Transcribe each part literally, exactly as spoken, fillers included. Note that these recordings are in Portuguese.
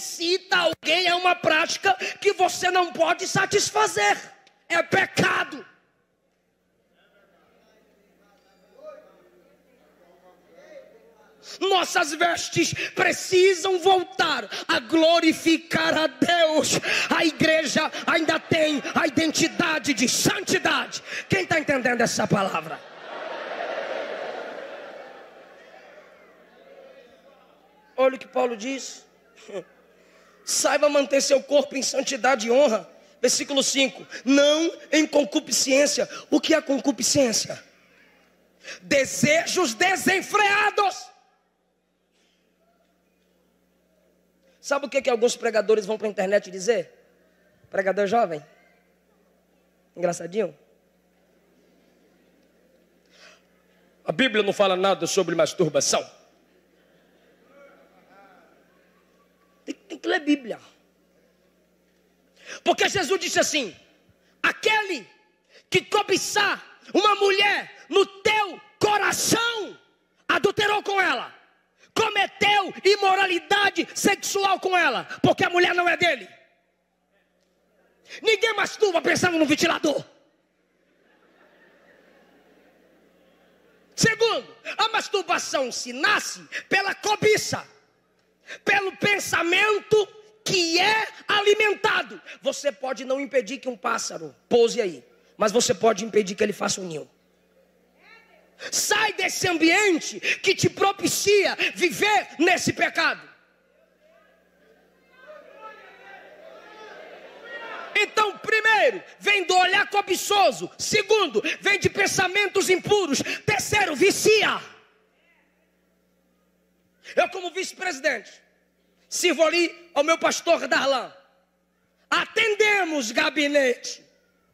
incita alguém a uma prática que você não pode satisfazer. É pecado. Nossas vestes precisam voltar a glorificar a Deus. A igreja ainda tem a identidade de santidade. Quem está entendendo essa palavra? Olha o que Paulo diz. Saiba manter seu corpo em santidade e honra. Versículo cinco. Não em concupiscência. O que é concupiscência? Desejos desenfreados. Sabe o que, que alguns pregadores vão para a internet dizer? Pregador jovem? Engraçadinho? A Bíblia não fala nada sobre masturbação. Tem, tem que ler Bíblia. Porque Jesus disse assim: aquele que cobiçar uma mulher no teu coração, adulterou com ela, cometeu imoralidade sexual com ela, porque a mulher não é dele. Ninguém masturba pensando no ventilador. Segundo, a masturbação se nasce pela cobiça, pelo pensamento que é alimentado. Você pode não impedir que um pássaro pouse aí, mas você pode impedir que ele faça um ninho. Sai desse ambiente que te propicia viver nesse pecado. Então, primeiro, vem do olhar cobiçoso. Segundo, vem de pensamentos impuros. Terceiro, vicia. Eu, como vice-presidente, sirvo ali ao meu pastor Darlan. Atendemos gabinete.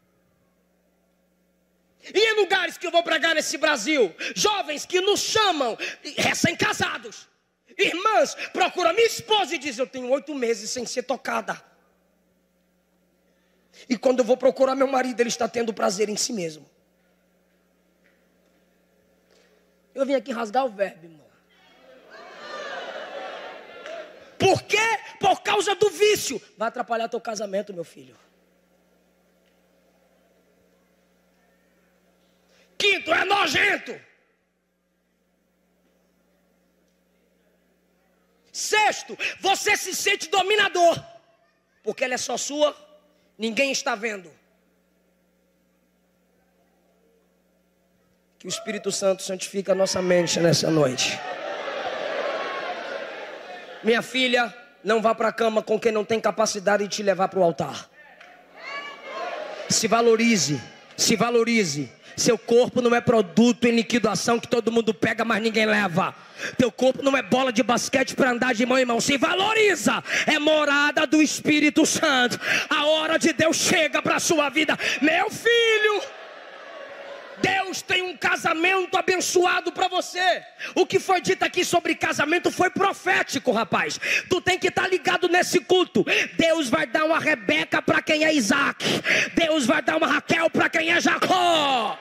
E em lugares que eu vou pregar nesse Brasil, jovens que nos chamam, recém-casados, irmãs, procuram minha esposa e dizem: eu tenho oito meses sem ser tocada. E quando eu vou procurar meu marido, ele está tendo prazer em si mesmo. Eu vim aqui rasgar o verbo, irmão. Por quê? Por causa do vício. Vai atrapalhar teu casamento, meu filho. Quinto, é nojento. Sexto, você se sente dominador, porque ela é só sua, ninguém está vendo. Que o Espírito Santo santifique a nossa mente nessa noite. Minha filha, não vá para a cama com quem não tem capacidade de te levar para o altar. Se valorize, se valorize. Seu corpo não é produto em liquidação que todo mundo pega, mas ninguém leva. Teu corpo não é bola de basquete para andar de mão em mão. Se valoriza. É morada do Espírito Santo. A hora de Deus chega para a sua vida. Meu filho, Deus tem um casamento abençoado para você. O que foi dito aqui sobre casamento foi profético, rapaz. Tu tem que estar ligado nesse culto. Deus vai dar uma Rebeca para quem é Isaac. Deus vai dar uma Raquel para quem é Jacó.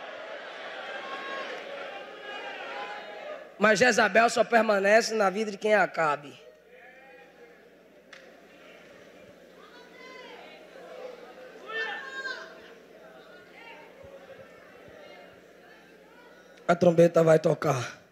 Mas Jezabel só permanece na vida de quem é Acabe. A trombeta vai tocar.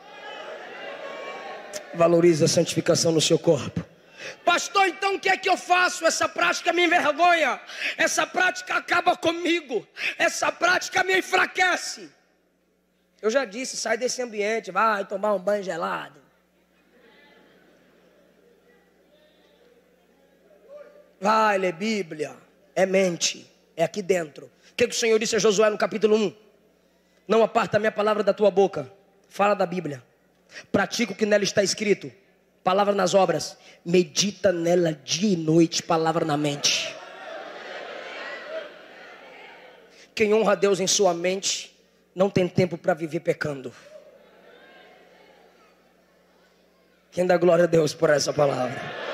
Valorize a santificação no seu corpo. Pastor, então o que é que eu faço? Essa prática me envergonha. Essa prática acaba comigo. Essa prática me enfraquece. Eu já disse, sai desse ambiente, vai tomar um banho gelado. Vai ler Bíblia. É mente. É aqui dentro. O que, que o Senhor disse a Josué no capítulo um? Não aparta a minha palavra da tua boca. Fala da Bíblia. Pratica o que nela está escrito. Palavra nas obras. Medita nela dia e noite. Palavra na mente. Quem honra a Deus em sua mente não tem tempo para viver pecando. Quem dá glória a Deus por essa palavra?